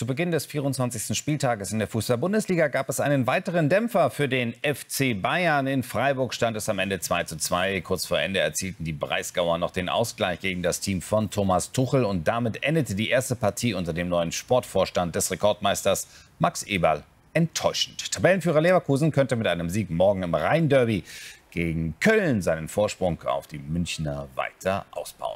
Zu Beginn des 24. Spieltages in der Fußball-Bundesliga gab es einen weiteren Dämpfer für den FC Bayern. In Freiburg stand es am Ende 2:2. Kurz vor Ende erzielten die Breisgauer noch den Ausgleich gegen das Team von Thomas Tuchel. Und damit endete die erste Partie unter dem neuen Sportvorstand des Rekordmeisters Max Eberl enttäuschend. Tabellenführer Leverkusen könnte mit einem Sieg morgen im Rhein-Derby gegen Köln seinen Vorsprung auf die Münchner weiter ausbauen.